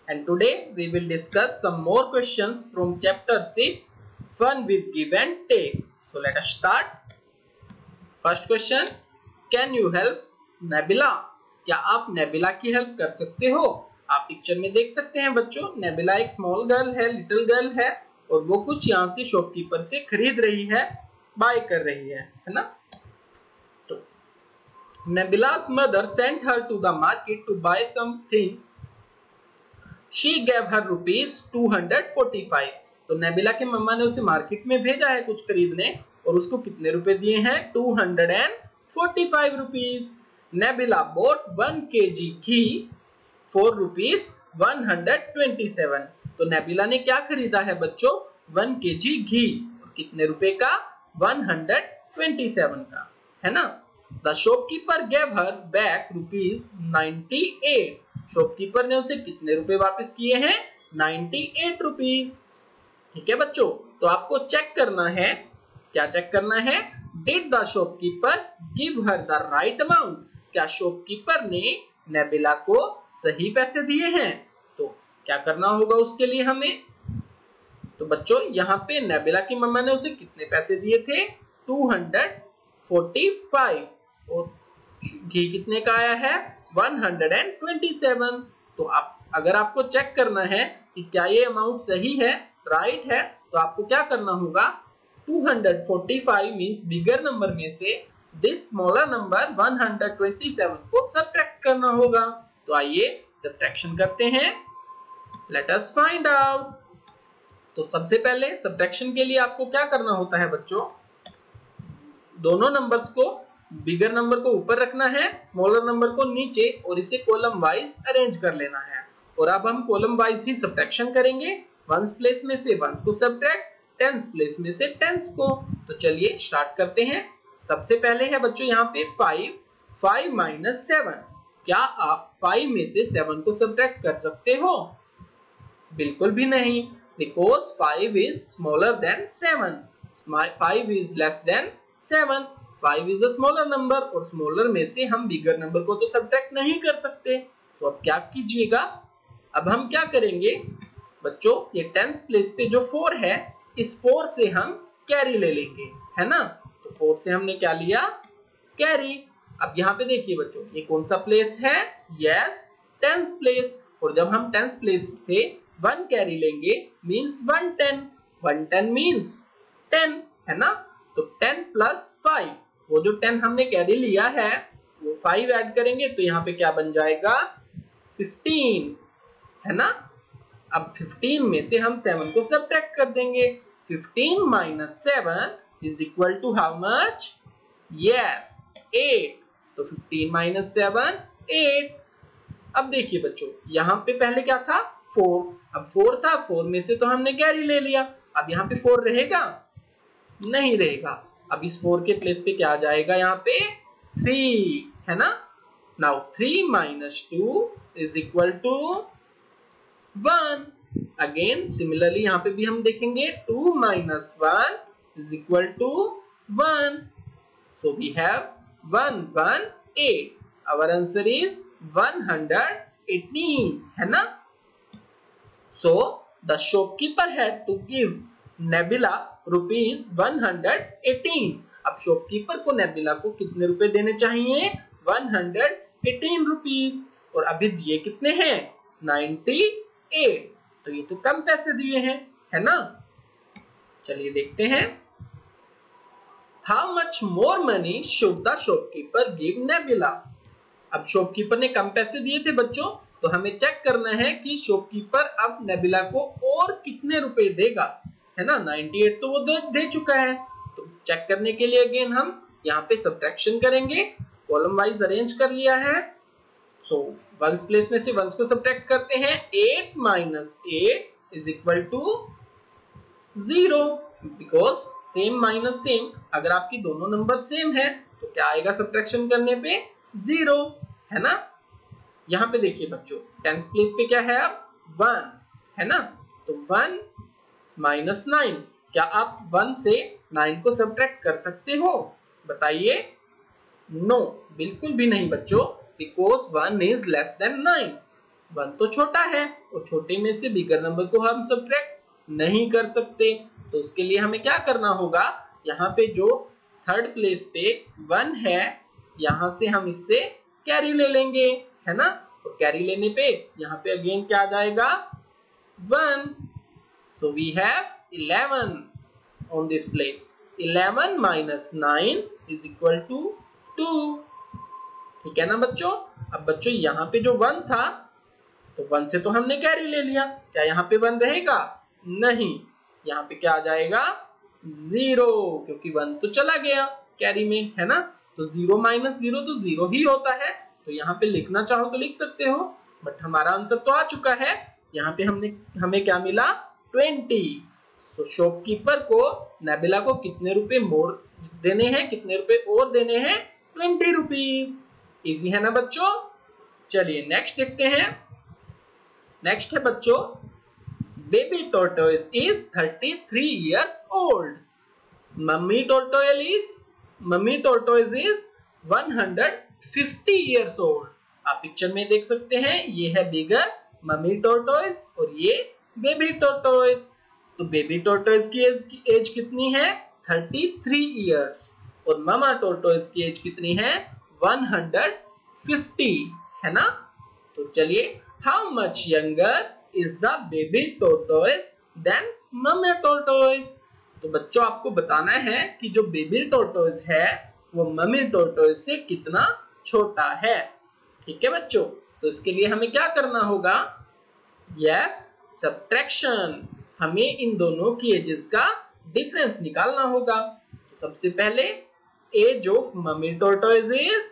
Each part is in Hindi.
and today we will discuss some more questions from chapter 6 fun with give and take. So let us start. First question, can you help Nebula? क्या आप नेबुला की हेल्प कर सकते हो? आप पिक्चर में देख सकते हैं बच्चों, नेबुला एक स्मॉल गर्ल है, लिटिल गर्ल है और वो कुछ यहाँ से शॉपकीपर से खरीद रही है, बाय कर रही है ना? तो Nebula's mother sent her to the market to buy some things. She gave her rupees 245. तो नेबुला के मम्मा ने उसे मार्केट में भेजा है कुछ खरीदने और उसको कितने रुपए दिए हैं? 245 rupees. Nebula bought 1 kg ghee for rupees 127. तो नेबुला ने क्या खरीदा है बच्चों? 1 kg घी और कितने रुपए का? 127 का, है ना? The shopkeeper gave her back rupees 98. Shopkeeper ने उसे कितने रुपए वापस किए हैं? 98 रुपीस. ठीक है बच्चों, तो आपको चेक करना है. क्या चेक करना है? Did the shopkeeper give her the right amount? क्या शॉपकीपर ने नेबुला को सही पैसे दिए हैं? तो क्या करना होगा उसके लिए हमें? तो बच्चों यहाँ पे नेबुला की मम्मा ने उसे कितने पैसे दिए थे? 245 और घी कितने का आया है? 127. तो आप अगर आपको चेक करना है कि क्या ये अमाउंट सही है, राइट है, तो आपको क्या करना होगा? 245 मींस बिगर नंबर में से दिस स्मॉलर नंबर 127 को सब्ट्रैक्ट करना होगा. तो आइए सब्ट्रैक्शन करते हैं. Let us find out. तो सबसे पहले सब्ट्रैक्शन के लिए आपको क्या करना होता है बच्चों? दोनों नंबर्स को, बिगर नंबर को ऊपर रखना है, स्मॉलर नंबर को नीचे और इसे कॉलम वाइज अरेंज कर लेना है. और अब हम कॉलम वाइज ही सब्ट्रैक्शन करेंगे. वंस प्लेस में से वंस को सब्ट्रैक्ट, टेंस प्लेस में से टेंस को. तो चलिए स्टार्ट करते हैं. सबसे पहले है बच्चों यहाँ पे 5 माइनस 7. क्या आप 5 में से 7 को सब्ट्रैक्ट कर सकते हो? बिल्कुल भी नहीं, because 5 is smaller than 7. 5 is less than 7. 5 is a smaller number और स्मॉलर में से हम बिगर नंबर को तो सब्ट्रैक्ट नहीं कर सकते. तो अब क्या कीजिएगा? अब हम क्या करेंगे बच्चों? ये टेंस प्लेस पे जो 4 है, इस 4 से हम कैरी ले लेंगे, है ना? तो 4 से हमने क्या लिया? कैरी. अब यहाँ पे देखिए बच्चों, ये कौन सा प्लेस है? Yes, tens place. और जब हम टेंस प्लेस से 1 कैरी लेंगे मींस 110. 110 मींस 10, है ना? तो 10 प्लस 5, वो जो 10 हमने कैरी लिया है वो 5 ऐड करेंगे तो यहाँ पे क्या बन जाएगा? 15, है ना? अब 15 में से हम 7 को सब्ट्रैक्ट कर देंगे. 15 minus 7 is equal to how much? Yes, 8. तो 15 माइनस 7 8. अब देखिए बच्चों, यहाँ पे पहले क्या था? 4. अब 4 था, 4 में से तो हमने कैरी ले लिया. अब यहाँ पे 4 रहेगा? नहीं रहेगा. अब इस 4 के प्लेस पे क्या आ जाएगा? यहाँ पे 3, है ना? Now 3 minus 2 is equal to 1. Again similarly यहाँ पे भी हम देखेंगे 2 minus 1 is equal to 1. So we have 118. Our answer is 118, है ना? So the shopkeeper had to give Nebula rupees 118. अब शॉपकीपर को नेबुला को कितने रुपए देने चाहिए? 118 रुपीज. और अभी दिए कितने हैं? 98. तो ये तो कम पैसे दिए हैं, है ना? चलिए देखते हैं. How much more money should the shopkeeper give Nebula? अब शॉपकीपर ने कम पैसे दिए थे बच्चों, तो हमें चेक करना है कि शॉपकीपर अब नेबुला को और कितने रुपए देगा, है ना? 98 तो वो दे चुका है. तो चेक करने के लिए अगेन हम यहाँ पे सब्ट्रैक्शन करेंगे. कॉलम वाइज अरेंज कर लिया है. सो वंस प्लेस में से वंस को सब्ट्रैक्ट करते हैं. 8 minus 8 is equal to 0. Because same minus same, अगर आपकी दोनों नंबर सेम है तो क्या आएगा सब्ट्रैक्शन करने पे? 0, है ना? यहाँ पे देखिए बच्चों, टेंस प्लेस पे क्या है? अब 1, है ना? तो 1 माइनस 9. क्या आप 1 से 9 को सब्ट्रैक्ट कर सकते हो? बताइए. नो, बिल्कुल भी नहीं बच्चों, बिकॉज 1 इज लेस देन 9. 1 तो छोटा है और छोटे में से बिगर नंबर को हम सब्ट्रैक्ट नहीं कर सकते, तो उसके लिए हमें क्या करना होगा, यहाँ पे जो थर्ड प्लेस पे 1 है यहाँ से हम इससे कैरी ले लेंगे, है ना। तो कैरी लेने पे यहाँ पे अगेन क्या आ जाएगा 1, so we have 11 on this place. 11 minus 9 is equal to 2. ठीक है ना बच्चों। अब बच्चों यहाँ पे जो 1 था तो 1 से तो हमने कैरी ले लिया, क्या यहाँ पे 1 रहेगा, नहीं, यहाँ पे क्या आ जाएगा 0, क्योंकि 1 तो चला गया कैरी में, है ना। तो 0 माइनस 0 तो 0 ही होता है, तो यहाँ पे लिखना चाहो तो लिख सकते हो, बट हमारा आंसर तो आ चुका है। यहाँ पे हमें क्या मिला 20। सो शॉपकीपर को नेबिला को कितने रुपए मोर देने हैं, कितने रुपए और देने हैं, 20 रुपीज। इजी है ना बच्चों। चलिए नेक्स्ट देखते हैं। नेक्स्ट है बच्चों, baby tortoise is 33 years old. Mummy tortoise is 150 years old. आप पिक्चर में देख सकते हैं, ये है बिगर मम्मी टोर्टोइस और ये बेबी टोर्टोइस। तो बेबी टोर्टोइस की एज कितनी है 33 years और मामा टोर्टोइस की एज कितनी है 150, है ना। तो चलिए, how much younger is the baby tortoise than mama tortoise. तो बच्चों आपको बताना है कि जो बेबी टोर्टोइस है वो मम्मी टोर्टोइस से कितना छोटा है। ठीक है बच्चों, तो इसके लिए हमें क्या करना होगा, यस सब्ट्रैक्शन। हमें इन दोनों की एजेस का डिफरेंस निकालना होगा। तो सबसे पहले age of mummy tortoise is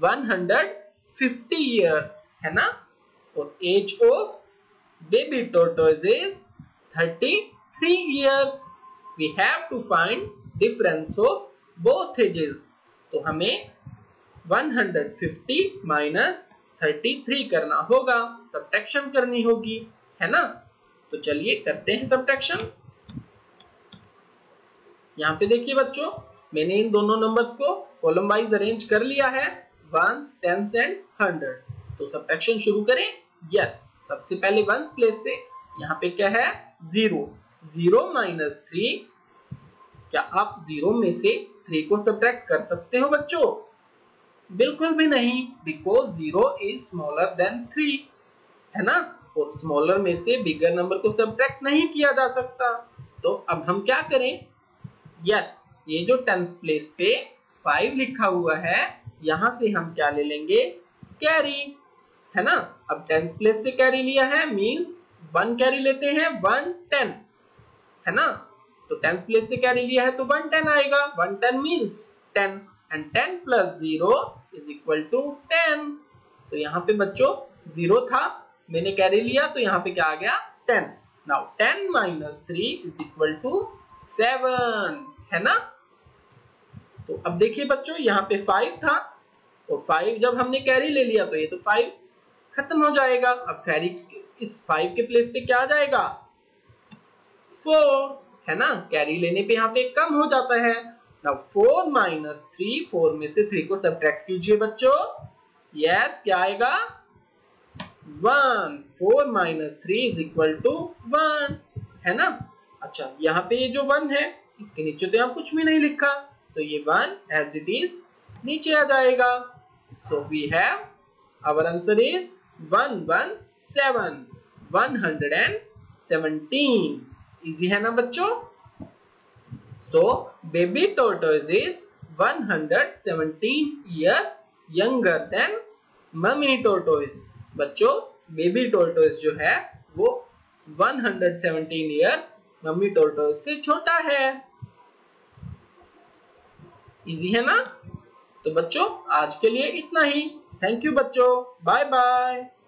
150 years, है ना, और age of baby tortoise is 33 years. We have to find difference of both ages. तो हमें 150 माइनस 33 करना होगा, सब्ट्रैक्शन करनी होगी, है ना। तो चलिए करते हैं सब्ट्रैक्शन। यहाँ पे देखिए बच्चों, मैंने इन दोनों नंबर्स को कॉलम वाइज अरेंज कर लिया है, 1s, 10s एंड 100। तो सब्ट्रैक्शन शुरू करें। यस, सबसे पहले 1s प्लेस से यहाँ पे क्या है 0, 0 माइनस 3। क्या आप 0 में से 3 को सब्ट्रैक्ट कर सकते हो बच्चों? बिल्कुल भी नहीं, बिकॉज 0 इज स्मॉलर देन 3, है ना, और स्मॉलर में से बिगर नंबर को सब्ट्रैक्ट नहीं किया जा सकता। तो अब हम क्या करें, यस, ये जो 10s प्लेस पे 5 लिखा हुआ है यहां से हम क्या ले लेंगे, कैरी, है ना। अब 10s प्लेस से कैरी लिया है मींस 1 कैरी लेते हैं, 1 10, है ना। तो 10s प्लेस से कैरी लिया है तो 1 10 आएगा, 1 10 means 10 and 10 plus 0 is equal to 10। तो यहाँ पे बच्चों 0 था, मैंने कैरी लिया तो यहाँ पे क्या आ गया 10। Now 10 minus 3 is equal to 7, है ना। तो अब देखिए बच्चों, यहाँ पे 5 था और 5 जब हमने कैरी ले लिया तो ये तो 5 खत्म हो जाएगा। अब इस 5 के प्लेस पे क्या आ जाएगा 4, है ना, कैरी लेने पे यहाँ पे कम हो जाता है। नाउ 4 माइनस 3, 4 में से 3 को सब्ट्रैक्ट कीजिए बच्चों। यस, क्या आएगा 1, 4 माइनस 3 इज इक्वल टू 1, है ना। अच्छा, यहाँ पे ये जो 1 है इसके नीचे तो यहाँ कुछ भी नहीं लिखा, तो ये 1 एज इट इज नीचे आ जाएगा। So we have our answer is 117, 117। Easy है ना बच्चों। So baby tortoise is 117 years younger than mummy tortoise. बच्चों बेबी टोर्टोइस जो है वो 117 years मम्मी टोर्टोइस से छोटा है। इजी है ना। तो बच्चों आज के लिए इतना ही। थैंक यू बच्चों, बाय बाय।